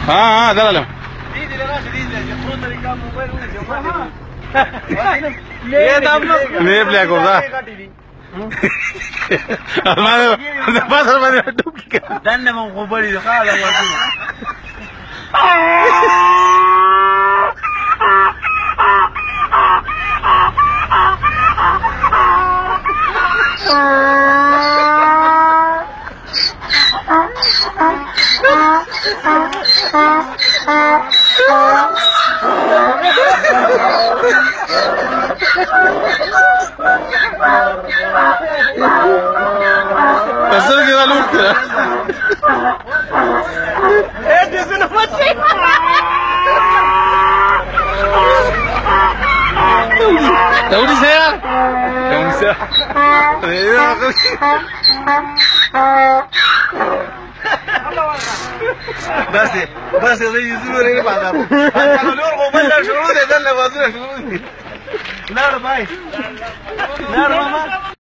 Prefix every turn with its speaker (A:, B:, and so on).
A: ها دلالم
B: دي راشه دي خو طریقه موبایل ونه ये दाम
A: नहीं ब्लैक होगा हमारे पास हमारे डूब गया
B: दन्ने में को बड़ी खा लगा
A: Pasó que va luz.
B: Es una mochila.
A: ¿Tahu di saya? Tahu di saya.
B: بس زي يزور ايه بعدها قالوا له موبايل شروط ده اللي وزير شروط لا باي لا ماما